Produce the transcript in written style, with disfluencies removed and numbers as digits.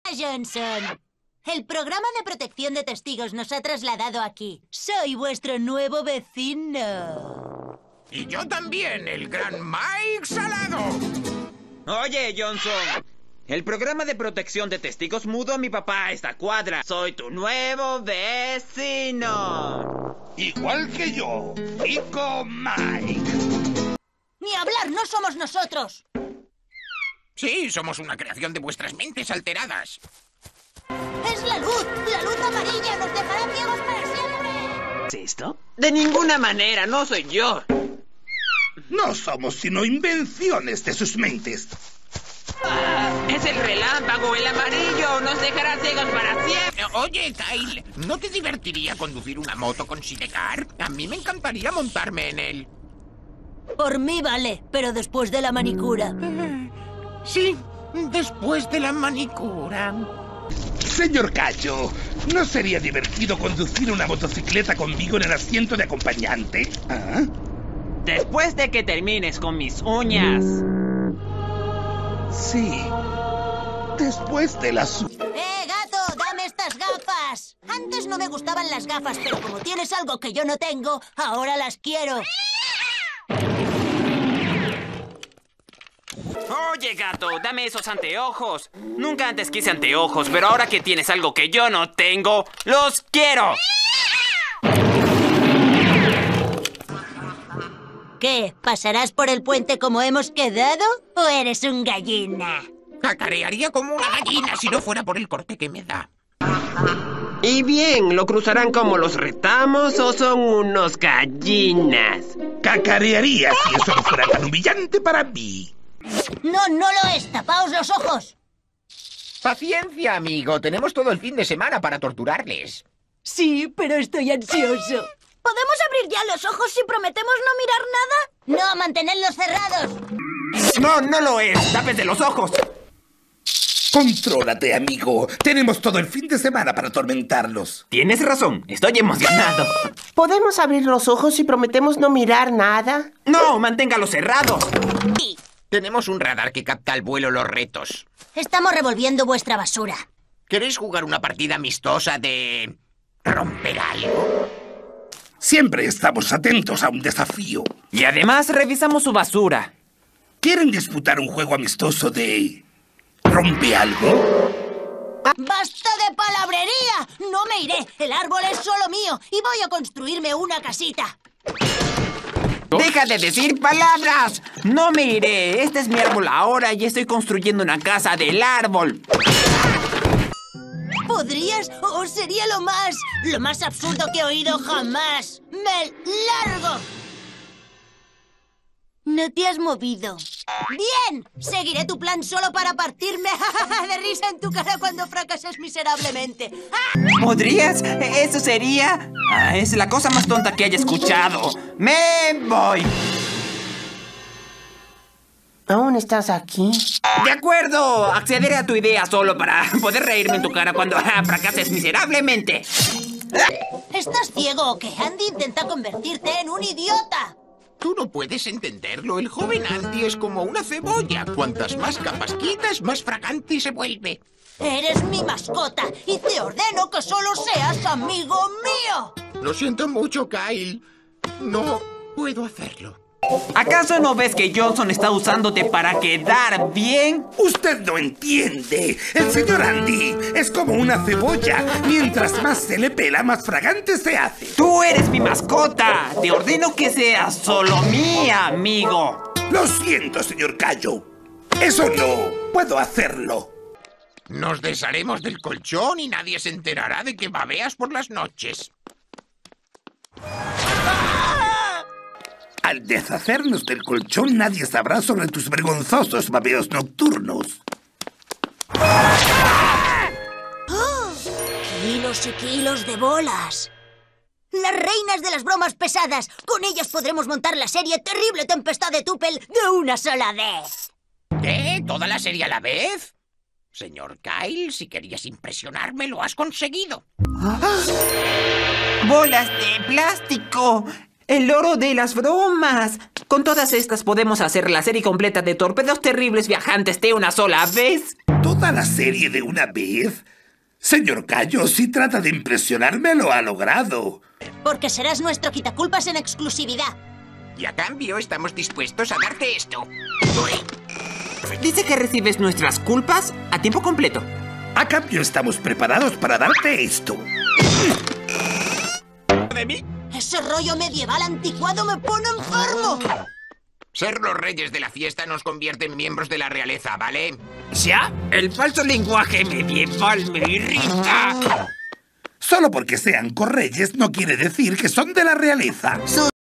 Johnson. El programa de protección de testigos nos ha trasladado aquí. Soy vuestro nuevo vecino. Y yo también, el gran Mike Salado. Oye, Johnson. El programa de protección de testigos mudó a mi papá a esta cuadra. Soy tu nuevo vecino. Igual que yo, Pico Mike. Ni hablar, no somos nosotros. Sí, somos una creación de vuestras mentes alteradas. ¡Es la luz! ¡La luz amarilla nos dejará ciegos para siempre! ¿Es esto? De ninguna manera, no soy yo. No somos sino invenciones de sus mentes. Es el relámpago, el amarillo. Nos dejará ciegos para siempre. Oye, Kyle, ¿no te divertiría conducir una moto con sidecar? A mí me encantaría montarme en él. Por mí vale, pero después de la manicura. Sí, después de la manicura. Señor Cayo, ¿no sería divertido conducir una motocicleta conmigo en el asiento de acompañante? ¿Ah? Después de que termines con mis uñas. Sí. Después de las... Gato! ¡Dame estas gafas! Antes no me gustaban las gafas, pero como tienes algo que yo no tengo, ahora las quiero. Oye, gato, dame esos anteojos. Nunca antes quise anteojos, pero ahora que tienes algo que yo no tengo, ¡los quiero! ¿Qué? ¿Pasarás por el puente como hemos quedado? ¿O eres un gallina? Cacarearía como una gallina si no fuera por el corte que me da. Y bien, ¿lo cruzarán como los retamos o son unos gallinas? Cacarearía si eso no fuera tan humillante para mí. No, no lo es. ¡Tapaos los ojos! Paciencia, amigo. Tenemos todo el fin de semana para torturarles. Sí, pero estoy ansioso. ¿Podemos abrir ya los ojos si prometemos no mirar nada? No, mantenedlos cerrados. No, no lo es. Tápese los ojos. Contrólate, amigo. Tenemos todo el fin de semana para atormentarlos. Tienes razón. Estoy emocionado. ¿Podemos abrir los ojos si prometemos no mirar nada? No, manténgalos cerrados. Tenemos un radar que capta al vuelo los retos. Estamos revolviendo vuestra basura. ¿Queréis jugar una partida amistosa de... romper algo? Siempre estamos atentos a un desafío. Y además revisamos su basura. ¿Quieren disputar un juego amistoso de... rompe algo? ¡Basta de palabrería! ¡No me iré! El árbol es solo mío y voy a construirme una casita. ¡Deja de decir palabras! No me iré. Este es mi árbol ahora y estoy construyendo una casa del árbol. ¿Podrías? ¿O sería lo más absurdo que he oído jamás? ¡Me largo! No te has movido. ¡Bien! Seguiré tu plan solo para partirme de risa en tu cara cuando fracases miserablemente. ¿Podrías? ¿Eso sería? Es la cosa más tonta que haya escuchado. ¡Me voy! ¿Aún estás aquí? De acuerdo, accederé a tu idea solo para poder reírme en tu cara cuando fracases miserablemente. ¿Estás ciego o qué? Andy intenta convertirte en un idiota. Tú no puedes entenderlo. El joven Andy es como una cebolla. Cuantas más capas quitas, más fragante se vuelve. Eres mi mascota y te ordeno que solo seas amigo mío. Lo siento mucho, Kyle. No puedo hacerlo. ¿Acaso no ves que Johnson está usándote para quedar bien? Usted no entiende. El señor Andy es como una cebolla. Mientras más se le pela, más fragante se hace. ¡Tú eres mi mascota! Te ordeno que seas solo mi amigo. Lo siento, señor Cayo. Eso no puedo hacerlo. Nos desharemos del colchón y nadie se enterará de que babeas por las noches. Al deshacernos del colchón, nadie sabrá sobre tus vergonzosos babeos nocturnos. ¡Oh! Kilos y kilos de bolas. Las reinas de las bromas pesadas. Con ellas podremos montar la serie Terrible Tempestad de Tupel de una sola vez. ¿Qué? ¿Toda la serie a la vez? Señor Kyle, si querías impresionarme, lo has conseguido. ¡Bolas de plástico! ¡El loro de las bromas! Con todas estas podemos hacer la serie completa de Torpedos Terribles Viajantes de una sola vez. ¿Toda la serie de una vez? Señor Cayo, si trata de impresionarme, lo ha logrado. Porque serás nuestro quitaculpas en exclusividad. Y a cambio estamos dispuestos a darte esto. Uy. Dice que recibes nuestras culpas a tiempo completo. A cambio, estamos preparados para darte esto. ¿De mí? Ese rollo medieval anticuado me pone enfermo. Ser los reyes de la fiesta nos convierte en miembros de la realeza, ¿vale? ¿Ya? El falso lenguaje medieval me irrita. Solo porque sean correyes no quiere decir que son de la realeza.